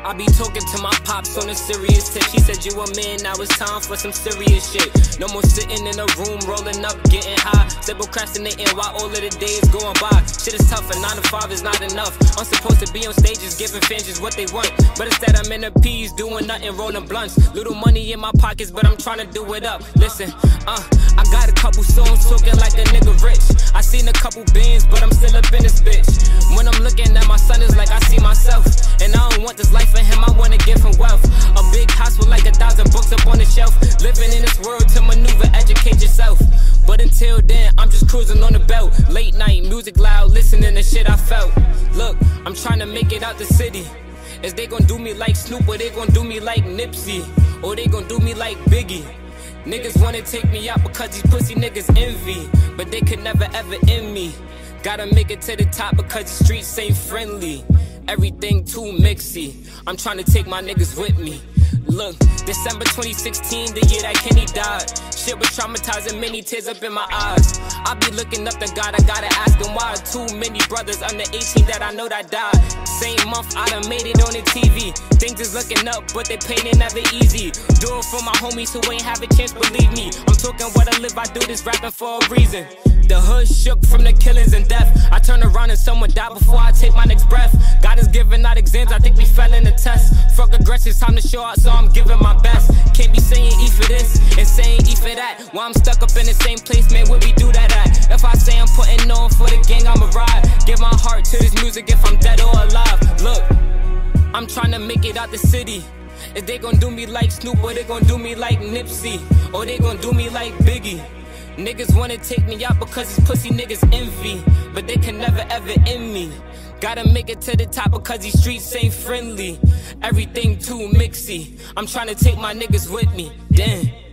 I be talking to my pops on a serious tip. She said you a man, now it's time for some serious shit. No more sitting in a room, rolling up, getting high. Still procrastinating while all of the days going by. Shit is tough and 9 to 5 is not enough. I'm supposed to be on stages giving fans just what they want, but instead I'm in the P's doing nothing, rolling blunts. Little money in my pockets, but I'm trying to do it up. Listen, I got a couple songs talking like a nigga rich. I seen a couple bands, but I'm still up in this bitch. When I'm looking at my son, it's like I see myself. And I don't want this life for him, I wanna give him wealth. A big house with like 1,000 books up on the shelf. Living in this world to maneuver, educate yourself. But until then, I'm just cruising on the belt. Late night, music loud, listening to shit I felt. Look, I'm trying to make it out the city. Is they gon' do me like Snoop, or they gon' do me like Nipsey, or they gon' do me like Biggie? Niggas wanna take me out because these pussy niggas envy, but they could never ever end me. Gotta make it to the top because the streets ain't friendly. Everything too mixy. I'm trying to take my niggas with me. Look, December 2016, the year that Kenny died. Shit was traumatizing, many tears up in my eyes. I be looking up to God, I gotta ask him why. Too many brothers under 18 that I know that died. Same month, I done made it on the TV. Things is looking up, but they pain ain't never easy. Do it for my homies who ain't have a chance, believe me. I'm talking what I live, I do this rapping for a reason. The hood shook from the killings and death. I turn around and someone died before I take my next breath. God is giving out exams, I think we fell in the test. Fuck aggression, time to show out, so I'm giving my best. Can't be saying E for this and saying E for that. While I'm stuck up in the same place, man, where we do that at? If I say I'm putting on for the gang, I'ma ride. Give my heart to this music if I'm dead or alive. Look, I'm trying to make it out the city. If they gon' do me like Snoop, or they gon' do me like Nipsey, or they gon' do me like Biggie. Niggas wanna take me out because these pussy niggas envy, but they can never ever end me. Gotta make it to the top because these streets ain't friendly. Everything too mixy. I'm trying to take my niggas with me. Damn.